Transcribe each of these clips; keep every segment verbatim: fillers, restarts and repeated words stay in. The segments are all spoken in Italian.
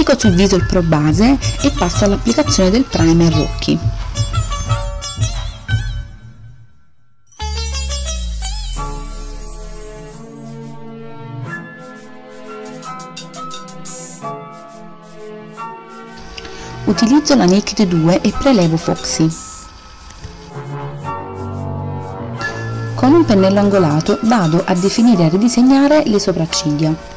Applico sul viso il Pro Base e passo all'applicazione del primer Rocchi. Utilizzo la Naked due e prelevo Foxy. Con un pennello angolato vado a definire e a ridisegnare le sopracciglia.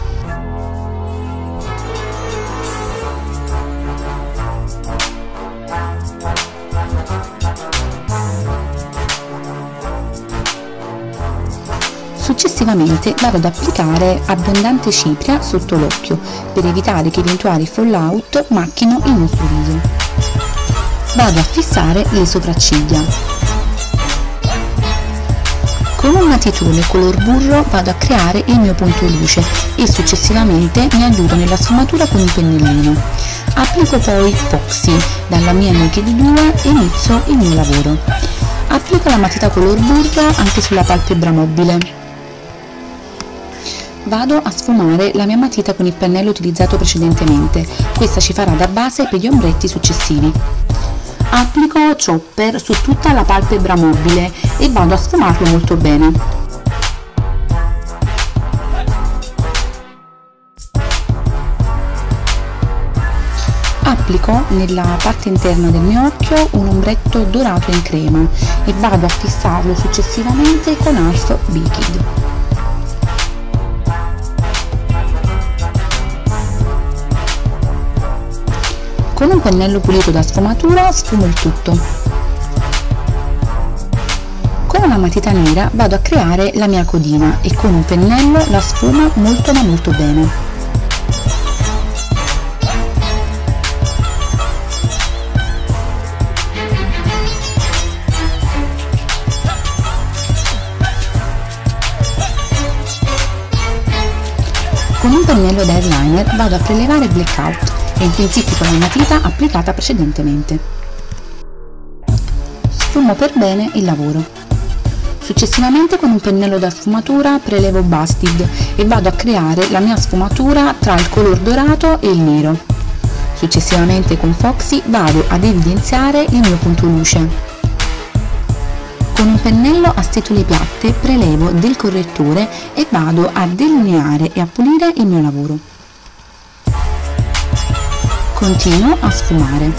Successivamente vado ad applicare abbondante cipria sotto l'occhio per evitare che eventuali fallout macchino il nostro viso. Vado a fissare le sopracciglia. Con un matitone color burro vado a creare il mio punto luce e successivamente mi aiuto nella sfumatura con un pennellino. Applico poi Foxy dalla mia Naked due e inizio il mio lavoro. Applico la matita color burro anche sulla palpebra mobile. Vado a sfumare la mia matita con il pennello utilizzato precedentemente, questa ci farà da base per gli ombretti successivi. Applico chopper su tutta la palpebra mobile e vado a sfumarlo molto bene. Applico nella parte interna del mio occhio un ombretto dorato in crema e vado a fissarlo successivamente con Half Baked. Con un pennello pulito da sfumatura sfumo il tutto. Con una matita nera vado a creare la mia codina e con un pennello la sfumo molto ma molto bene. Con un pennello da eyeliner vado a prelevare blackout e intensifico la matita applicata precedentemente. Sfumo per bene il lavoro. Successivamente con un pennello da sfumatura prelevo Busted e vado a creare la mia sfumatura tra il color dorato e il nero. Successivamente con Foxy vado ad evidenziare il mio punto luce. Con un pennello a setole piatte prelevo del correttore e vado a delineare e a pulire il mio lavoro. Continuo a sfumare.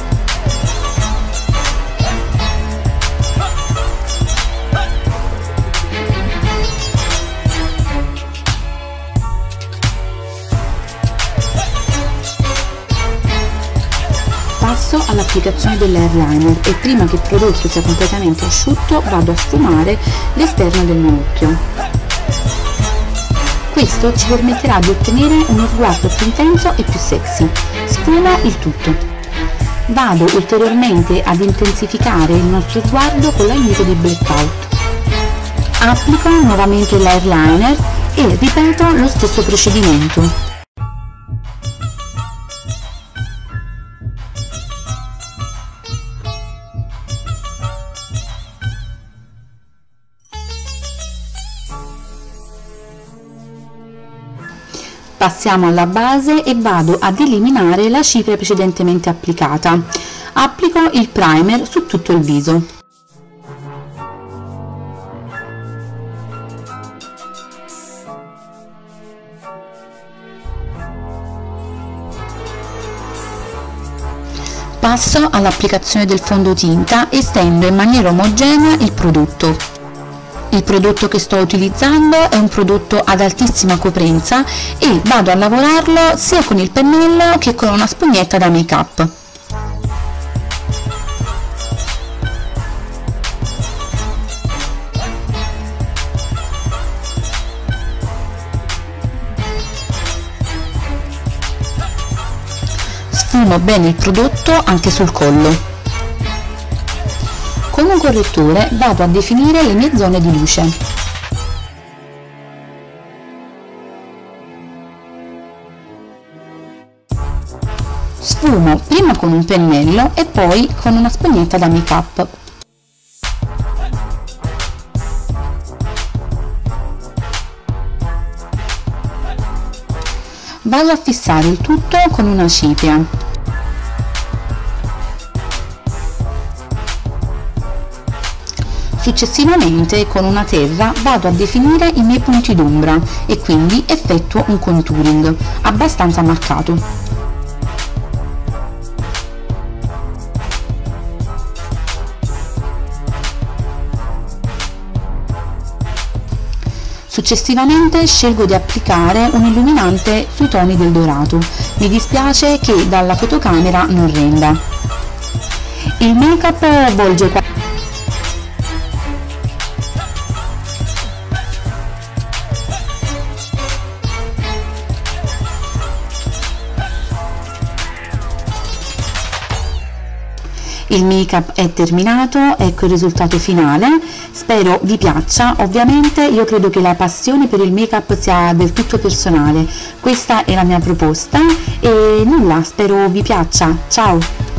Passo all'applicazione dell'eyeliner e prima che il prodotto sia completamente asciutto vado a sfumare l'esterno del mio occhio. Questo ci permetterà di ottenere uno sguardo più intenso e più sexy. Sfumo il tutto. Vado ulteriormente ad intensificare il nostro sguardo con l'aiuto di blackout. Applico nuovamente l'eyeliner e ripeto lo stesso procedimento. Passiamo alla base e vado ad eliminare la cipria precedentemente applicata. Applico il primer su tutto il viso. Passo all'applicazione del fondotinta e stendo in maniera omogenea il prodotto. Il prodotto che sto utilizzando è un prodotto ad altissima coprenza e vado a lavorarlo sia con il pennello che con una spugnetta da make up. Sfumo bene il prodotto anche sul collo. Con un correttore vado a definire le mie zone di luce. Sfumo prima con un pennello e poi con una spugnetta da make up. Vado a fissare il tutto con una cipria. Successivamente con una terra vado a definire i miei punti d'ombra e quindi effettuo un contouring abbastanza marcato. Successivamente scelgo di applicare un illuminante sui toni del dorato. Mi dispiace che dalla fotocamera non renda. Il make-up volge Il make-up è terminato, ecco il risultato finale, spero vi piaccia. Ovviamente io credo che la passione per il make-up sia del tutto personale, questa è la mia proposta e nulla, spero vi piaccia, ciao!